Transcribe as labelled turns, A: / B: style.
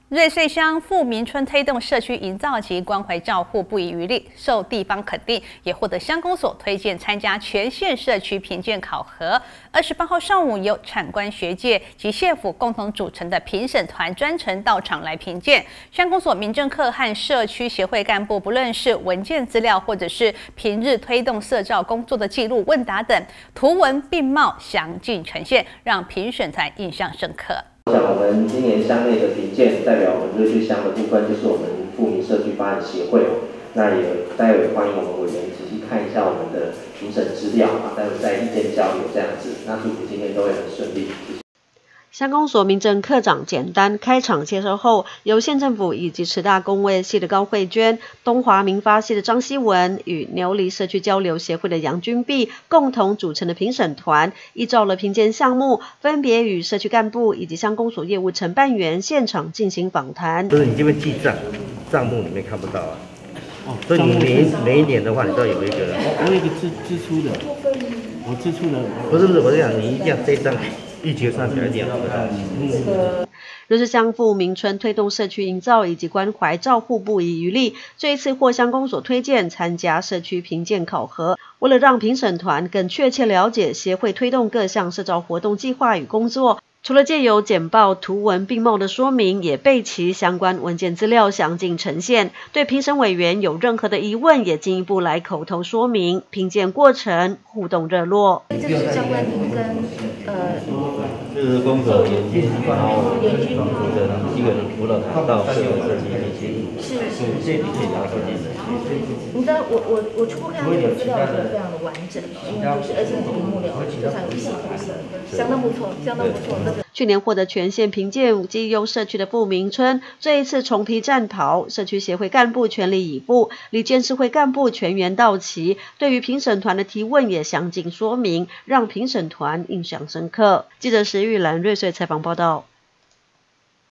A: 瑞穗乡富民村推动社区营造及关怀照护不遗余力，受地方肯定，也获得乡公所推荐参加全县社区评鉴考核。28号上午，由产官学界及县府共同组成的评审团专程到场来评鉴。乡公所民政课和社区协会干部，不论是文件资料，或者是平日推动社照工作的记录、问答等，图文并茂，详尽呈现，让评审团印象深刻。
B: 我想，我们今年乡内的评鉴代表我们瑞穗乡的部分，就是我们富民社区发展协会哦。那也待会欢迎我们委员仔细看一下我们的评审资料啊，待会再意见交流这样子。那祝福今天都会很顺利。
C: 乡公所民政课长简单开场介绍后，由县政府以及慈大公卫系的高慧娟、东华民发系的张希文与牛犁社区交流协会的杨君碧共同组成的评审团，依照了评鉴项目，分别与社区干部以及乡公所业务承办员现场进行访谈。
D: 就是你这边记账，账目里面看不到啊。所以你每一年的话，你都有一个。
E: 我有一个支出的，我支出的。
D: 不是，我是讲你一定要这张。一节上起来点
C: 瑞穗乡富民村推动社区营造以及关怀照护不遗余力，这一次获乡公所推荐参加社区评鉴考核。为了让评审团更确切了解协会推动各项社照活动计划与工作，除了借由简报图文并茂的说明，也备齐相关文件资料详尽呈现。对评审委员有任何的疑问，也进一步来口头说明。评鉴过程互动热络。
F: 这个是张冠廷跟
D: 就是公所严军，然后一个辅导团到各个社区去协助。
F: 是，
D: 这你可以了解的。
F: 你知道我初步看到这个资料，我觉得非常的完整，因为就是而且很一目了然，非常有系统性，相当不错，相当不错。
C: 去年获得全县评鉴绩优社区的富民村，这一次重披战袍，社区协会干部全力以赴，里监事会干部全员到齐，对于评审团的提问也详尽说明，让评审团印象深刻。记者石玉兰瑞穗采访报道。